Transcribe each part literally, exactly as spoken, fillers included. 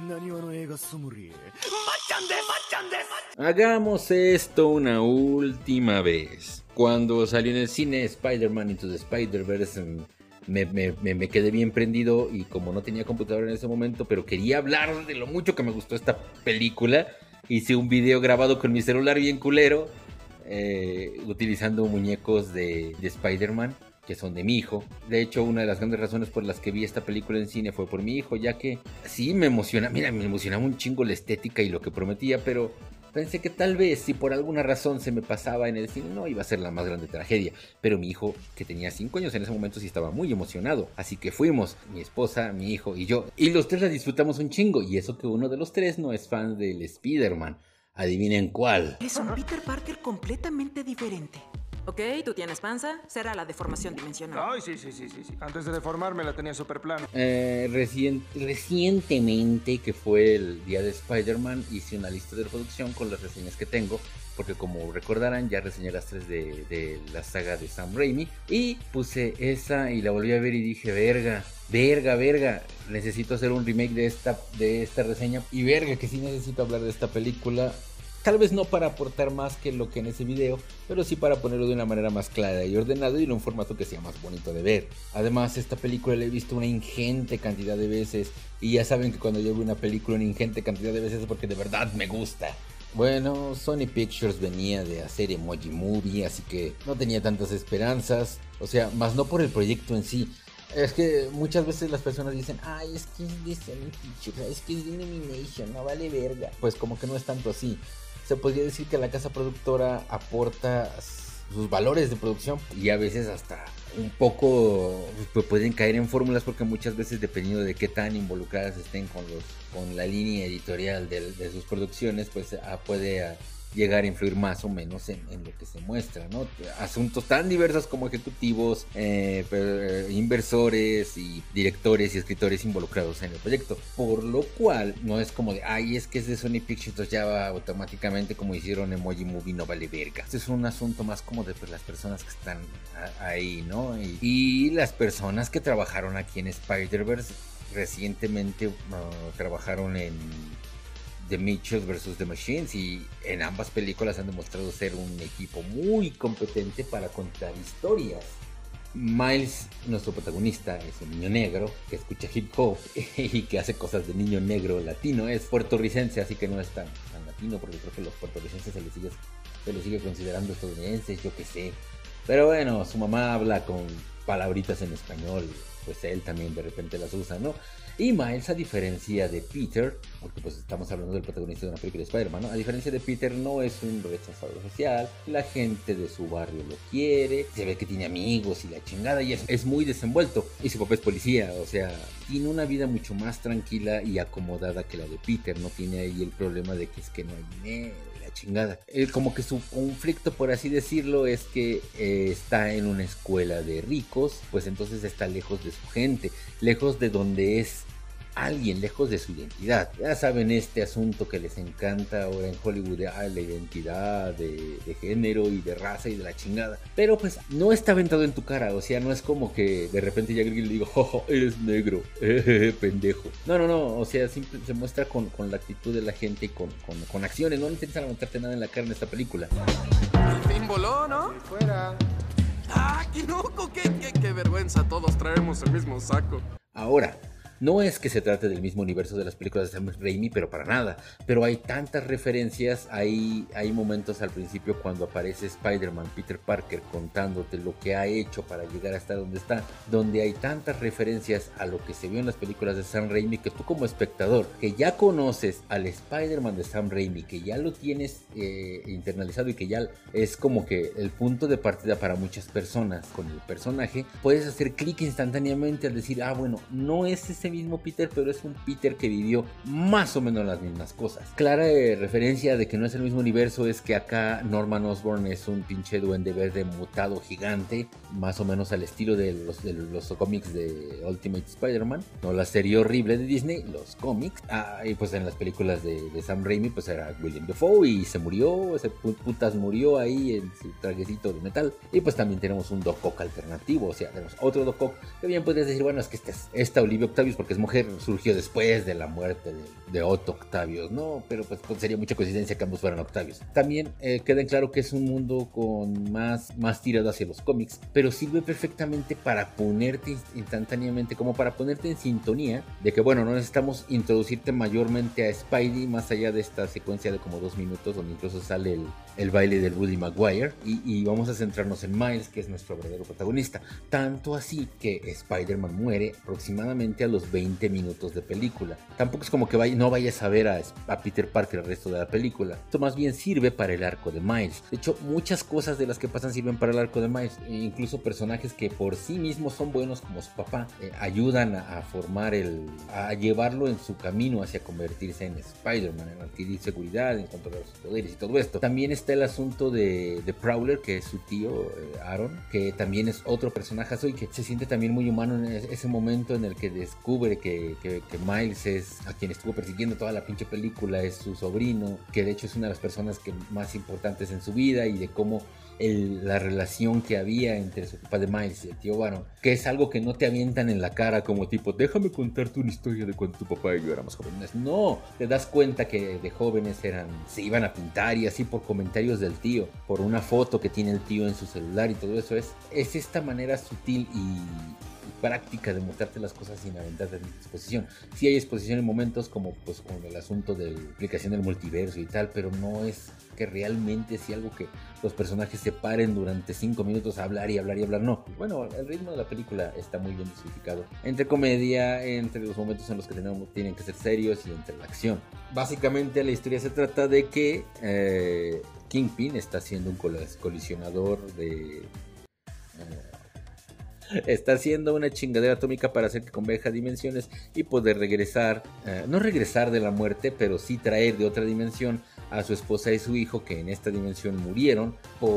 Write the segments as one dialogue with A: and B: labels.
A: Hagamos esto una última vez. Cuando salió en el cine Spider-Man Into the Spider-Verse, me, me, me, me quedé bien prendido, y como no tenía computadora en ese momento, pero quería hablar de lo mucho que me gustó esta película, hice un video grabado con mi celular bien culero, eh, utilizando muñecos de, de Spider-Man, que son de mi hijo. De hecho, una de las grandes razones por las que vi esta película en cine fue por mi hijo, ya que sí me emociona, mira, me emocionaba un chingo la estética y lo que prometía, pero pensé que tal vez si por alguna razón se me pasaba en el cine no iba a ser la más grande tragedia. Pero mi hijo, que tenía cinco años en ese momento, sí estaba muy emocionado. Así que fuimos, mi esposa, mi hijo y yo. Y los tres la disfrutamos un chingo. Y eso que uno de los tres no es fan del Spider-Man. Adivinen cuál.
B: Es un Peter Parker completamente diferente. Ok, tú tienes panza, será la deformación dimensional.
C: Ay, sí, sí, sí, sí, sí. Antes de deformarme la tenía súper plano.
A: Eh, recien- recientemente, que fue el día de Spider-Man, hice una lista de reproducción con las reseñas que tengo, porque como recordarán, ya reseñé las tres de, de la saga de Sam Raimi, y puse esa y la volví a ver y dije, verga, verga, verga, necesito hacer un remake de esta, de esta reseña, y verga que sí necesito hablar de esta película. Tal vez no para aportar más que lo que en ese video, pero sí para ponerlo de una manera más clara y ordenada y en un formato que sea más bonito de ver. Además, esta película la he visto una ingente cantidad de veces, y ya saben que cuando yo veo una película una ingente cantidad de veces es porque de verdad me gusta. Bueno, Sony Pictures venía de hacer Emoji Movie, así que no tenía tantas esperanzas, o sea, más no por el proyecto en sí. Es que muchas veces las personas dicen, ay, es que es de Sony Pictures, es que es de Illumination, no vale verga. Pues como que no es tanto así. Se podría decir que la casa productora aporta sus valores de producción, y a veces hasta un poco pues, pueden caer en fórmulas, porque muchas veces, dependiendo de qué tan involucradas estén con, los, con la línea editorial de, de sus producciones, pues ah, puede ah, llegar a influir más o menos en, en lo que se muestra, ¿no? Asuntos tan diversos como ejecutivos, eh, per, inversores y directores y escritores involucrados en el proyecto, por lo cual no es como de, ay, es que es de Sony Pictures, entonces ya va automáticamente, como hicieron Emoji Movie, no vale verga. Este es un asunto más como de pues, las personas que están a, ahí, ¿no? Y, y las personas que trabajaron aquí en Spider-Verse recientemente uh, trabajaron en The Mitchells versus The Machines, y en ambas películas han demostrado ser un equipo muy competente para contar historias. Miles, nuestro protagonista, es un niño negro que escucha hip hop y que hace cosas de niño negro latino. Es puertorricense, así que no es tan, tan latino, porque creo que los puertorricenses se les sigue, se les sigue considerando estadounidenses, yo qué sé. Pero bueno, su mamá habla con palabritas en español, pues él también de repente las usa, ¿no? Y Miles, a diferencia de Peter, porque pues estamos hablando del protagonista de una película de Spider-Man, ¿no? A diferencia de Peter, no es un rechazado social, la gente de su barrio lo quiere, se ve que tiene amigos y la chingada, y es, es muy desenvuelto, y su papá es policía, o sea, tiene una vida mucho más tranquila y acomodada que la de Peter, no tiene ahí el problema de que es que no hay dinero, la chingada. Eh, como que su conflicto, por así decirlo, es que eh, está en una escuela de ricos, pues entonces está lejos de su gente, lejos de donde es alguien, lejos de su identidad. Ya saben, este asunto que les encanta ahora en Hollywood, ah, la identidad de, de género y de raza y de la chingada. Pero pues no está aventado en tu cara, o sea, no es como que de repente ya alguien le digo, jojo, eres negro, eh, pendejo. No, no, no, o sea, siempre se muestra con, con la actitud de la gente y con, con, con acciones. No intentan aventarte nada en la cara en esta película.
D: Al fin voló, ¿no?
C: Si fuera.
D: ¡Ah, qué loco! ¡Qué, qué, qué vergüenza! Todos traemos el mismo saco.
A: Ahora, no es que se trate del mismo universo de las películas de Sam Raimi, pero para nada. Pero hay tantas referencias, hay, hay momentos al principio cuando aparece Spider-Man, Peter Parker, contándote lo que ha hecho para llegar hasta donde está, donde hay tantas referencias a lo que se vio en las películas de Sam Raimi, que tú como espectador, que ya conoces al Spider-Man de Sam Raimi, que ya lo tienes eh, internalizado y que ya es como que el punto de partida para muchas personas con el personaje, puedes hacer clic instantáneamente al decir, ah, bueno, no es ese mismo Peter, pero es un Peter que vivió más o menos las mismas cosas. Clara eh, referencia de que no es el mismo universo es que acá Norman Osborn es un pinche duende verde mutado gigante, más o menos al estilo de los, de los cómics de Ultimate Spider-Man, no la serie horrible de Disney, los cómics. Ah, y pues en las películas de, de Sam Raimi pues era William Dafoe y se murió, ese putas murió ahí en su trajecito de metal. Y pues también tenemos un Doc Ock alternativo, o sea, tenemos otro Doc Ock que bien podrías decir, bueno, es que esta, esta Olivia Octavius porque es mujer, surgió después de la muerte de, de Otto Octavius, ¿no? Pero pues, pues sería mucha coincidencia que ambos fueran Octavius. También eh, queda en claro que es un mundo con más, más tirado hacia los cómics, pero sirve perfectamente para ponerte instantáneamente, como para ponerte en sintonía de que, bueno, no necesitamos introducirte mayormente a Spidey más allá de esta secuencia de como dos minutos donde incluso sale el, el baile del Woody Maguire y, y vamos a centrarnos en Miles, que es nuestro verdadero protagonista. Tanto así que Spider-Man muere aproximadamente a los veinte minutos de película. Tampoco es como que vaya, no vayas a ver a, a Peter Parker el resto de la película. Esto más bien sirve para el arco de Miles. De hecho, muchas cosas de las que pasan sirven para el arco de Miles. E incluso personajes que por sí mismos son buenos como su papá eh, ayudan a, a formar el... a llevarlo en su camino hacia convertirse en Spider-Man, en adquirir seguridad, en controlar sus poderes y todo esto. También está el asunto de, de Prowler, que es su tío eh, Aaron, que también es otro personaje y que se siente también muy humano en ese momento en el que descubre que, que, que Miles es a quien estuvo persiguiendo toda la pinche película, es su sobrino, que de hecho es una de las personas que más importantes en su vida, y de cómo el, la relación que había entre su papá de Miles y el tío Baron, que es algo que no te avientan en la cara como tipo, déjame contarte una historia de cuando tu papá y yo éramos jóvenes. No, te das cuenta que de jóvenes eran, se iban a pintar y así por comentarios del tío, por una foto que tiene el tío en su celular y todo eso. Es, es esta manera sutil y práctica de mostrarte las cosas sin aventarte en exposición. Sí hay exposición en momentos como pues con el asunto de la explicación del multiverso y tal, pero no es que realmente sea algo que los personajes se paren durante cinco minutos a hablar y hablar y hablar, no. Bueno, el ritmo de la película está muy bien dosificado, entre comedia, entre los momentos en los que tenemos, tienen que ser serios y entre la acción. Básicamente la historia se trata de que eh, Kingpin está haciendo un colisionador de... Eh, está haciendo una chingadera atómica para hacer que converja dimensiones y poder regresar, eh, no regresar de la muerte, pero sí traer de otra dimensión a su esposa y su hijo, que en esta dimensión murieron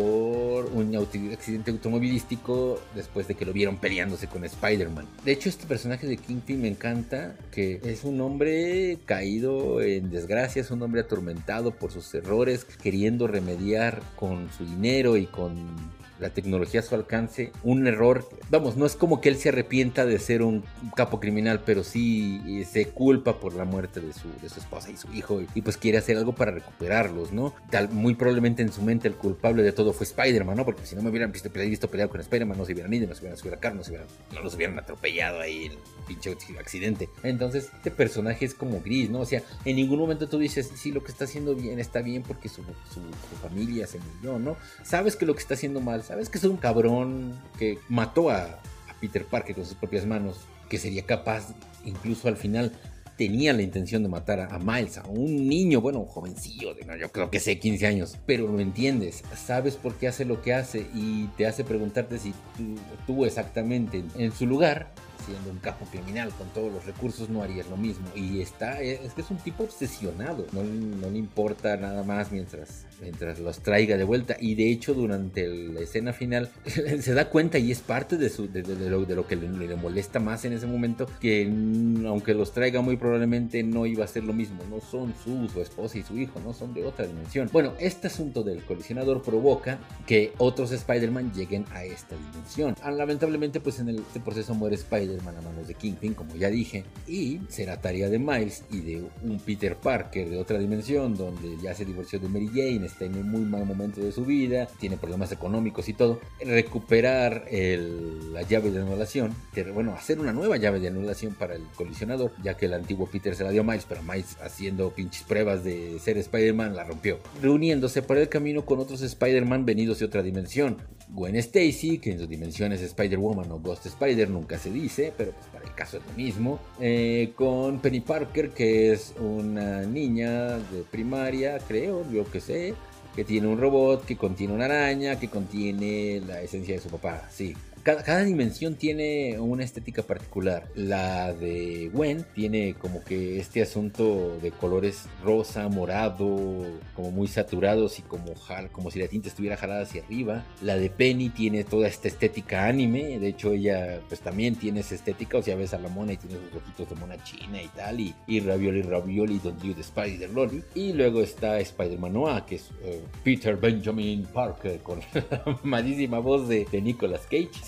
A: por un accidente automovilístico después de que lo vieron peleándose con Spider-Man. De hecho, este personaje de Kingpin me encanta, que es un hombre caído en desgracia, es un hombre atormentado por sus errores, queriendo remediar con su dinero y con la tecnología a su alcance un error. Vamos, no es como que él se arrepienta de ser un capo criminal, pero sí se culpa por la muerte de su, de su esposa y su hijo, y, y pues quiere hacer algo para recuperarlos, ¿no? Tal, muy probablemente en su mente el culpable de todo fue Spider-Man, ¿no? Porque si no me hubieran visto pelear, visto pelear con Spider-Man, no se hubieran ido, no se hubieran subido a carro, no, se hubieran, no los hubieran atropellado ahí el pinche accidente. Entonces este personaje es como gris, ¿no? O sea, en ningún momento tú dices, sí, lo que está haciendo bien está bien porque su, su, su familia se murió, ¿no? Sabes que lo que está haciendo mal, sabes que es un cabrón que mató a, a Peter Parker con sus propias manos, que sería capaz, incluso al final, tenía la intención de matar a, a Miles, a un niño, bueno, un jovencillo, de, no, yo creo que sé, quince años, pero lo entiendes, sabes por qué hace lo que hace y te hace preguntarte si tú, tú exactamente en su lugar, siendo un capo criminal con todos los recursos, no harías lo mismo. Y está, es que es un tipo obsesionado, no, no le importa nada más mientras, mientras los traiga de vuelta. Y de hecho durante la escena final se da cuenta, y es parte de, su, de, de, de, lo, de lo que le, le molesta más en ese momento, que aunque los traiga muy probablemente no iba a ser lo mismo, no son su, su esposa y su hijo, no son de otra dimensión. Bueno, este asunto del colisionador provoca que otros Spider-Man lleguen a esta dimensión. Ah, lamentablemente pues en el, este proceso muere Spider-Man a manos de Kingpin, como ya dije, y será tarea de Miles y de un Peter Parker de otra dimensión, donde ya se divorció de Mary Jane, está en un muy mal momento de su vida, tiene problemas económicos y todo, recuperar el, la llave de anulación, que, bueno, hacer una nueva llave de anulación para el colisionador, ya que el antiguo Peter se la dio a Miles, pero Miles, haciendo pinches pruebas de ser Spider-Man, la rompió, reuniéndose por el camino con otros Spider-Man venidos de otra dimensión. Gwen Stacy, que en su dimensión es Spider-Woman o Ghost Spider, nunca se dice, pero pues para el caso es lo mismo, eh, con Penny Parker, que es una niña de primaria, creo, yo que sé, que tiene un robot, que contiene una araña, que contiene la esencia de su papá, sí. Cada, cada dimensión tiene una estética particular. La de Gwen tiene como que este asunto de colores rosa, morado, como muy saturados y como, jal, como si la tinta estuviera jalada hacia arriba. La de Penny tiene toda esta estética anime. De hecho ella pues también tiene esa estética. O sea, ves a la mona y tiene sus ojitos de mona china y tal. Y, y Ravioli Ravioli Don't You the Spider Lolly. Y luego está Spider-Man Noir, que es uh, Peter Benjamin Parker con la amadísima voz de, de Nicolas Cage. Sí,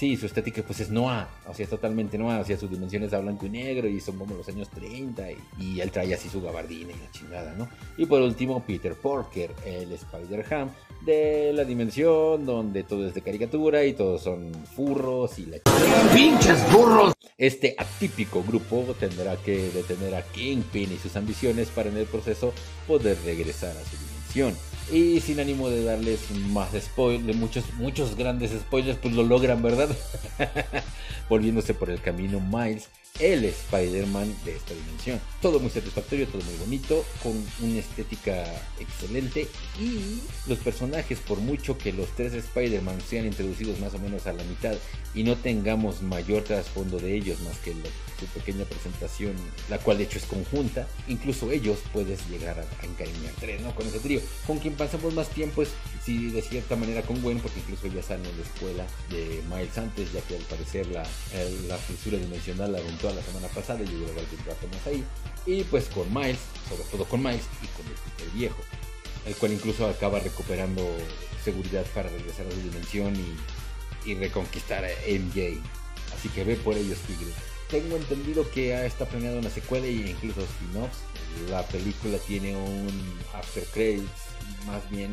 A: sí, su estética pues es noir, o sea, es totalmente noir, o sea, sus dimensiones a blanco y negro y son como los años treinta y, y él trae así su gabardina y la chingada, ¿no? Y por último, Peter Parker, el Spider-Ham de la dimensión donde todo es de caricatura y todos son furros y la chingada. ¡Pinches furros! Este atípico grupo tendrá que detener a Kingpin y sus ambiciones para en el proceso poder regresar a su dimensión. Y sin ánimo de darles más spoilers, de muchos, muchos grandes spoilers, pues lo logran, ¿verdad? Volviéndose por el camino Miles, el Spider-Man de esta dimensión. Todo muy satisfactorio, todo muy bonito, con una estética excelente. Y los personajes, por mucho que los tres Spider-Man sean introducidos más o menos a la mitad y no tengamos mayor trasfondo de ellos más que la, su pequeña presentación, la cual de hecho es conjunta, incluso ellos puedes llegar a, a encariñarte, ¿no? Con ese trío. Con quien pasamos más tiempo es, sí, de cierta manera con Gwen, porque incluso ya sale en la escuela de Miles antes, ya que al parecer la, el, la fisura dimensional la aventó la semana pasada y llegó algún rato más ahí. Y pues con Miles, sobre todo con Miles y con el Peter viejo, el cual incluso acaba recuperando seguridad para regresar a su dimensión y, y reconquistar a M J. Así que ve por ellos, tigre. Tengo entendido que está planeada una secuela y incluso spin-offs. La película tiene un after credits, más bien,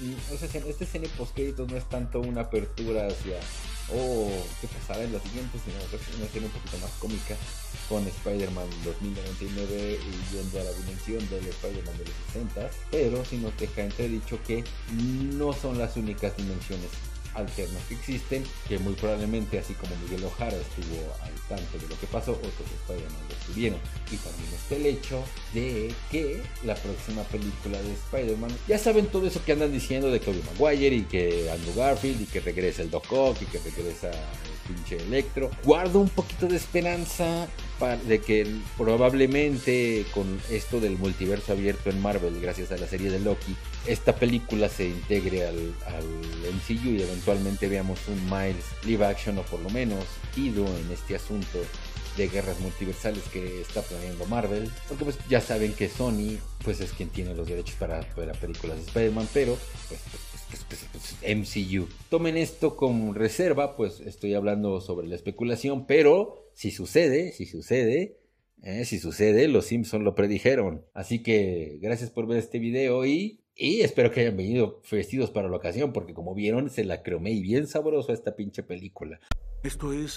A: esta escena post créditos no es tanto una apertura hacia oh, ¿qué pasará en la siguiente? Sino una escena un poquito más cómica con Spider-Man dos mil noventa y nueve y yendo a la dimensión del Spider-Man de los sesenta, pero sí nos deja entredicho que no son las únicas dimensiones alternas que existen, que muy probablemente, así como Miguel O'Hara estuvo al tanto de lo que pasó, otros Spider-Man lo estuvieron. Y también está el hecho de que la próxima película de Spider-Man, ya saben todo eso que andan diciendo de Tobey Maguire y que Andrew Garfield y que regresa el Doc Ock y que regresa el pinche Electro. Guardo un poquito de esperanza para, de que probablemente con esto del multiverso abierto en Marvel, gracias a la serie de Loki, esta película se integre al, al M C U y eventualmente veamos un Miles live action o por lo menos ido en este asunto de guerras multiversales que está planeando Marvel, porque pues ya saben que Sony pues es quien tiene los derechos para, para películas de Spider-Man, pero pues, pues, pues, pues, pues M C U. Tomen esto con reserva, pues estoy hablando sobre la especulación, pero si sucede, si sucede, eh, si sucede, los Simpsons lo predijeron. Así que gracias por ver este video y Y espero que hayan venido vestidos para la ocasión, porque como vieron, se la cromé y bien sabroso a esta pinche película.
E: Esto es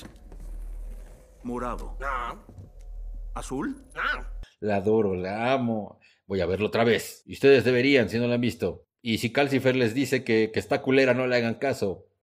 E: morado.
D: No.
E: ¿Azul?
D: No.
A: La adoro, la amo. Voy a verlo otra vez. Y ustedes deberían, si no la han visto. Y si Calcifer les dice que, que está culera, no le hagan caso.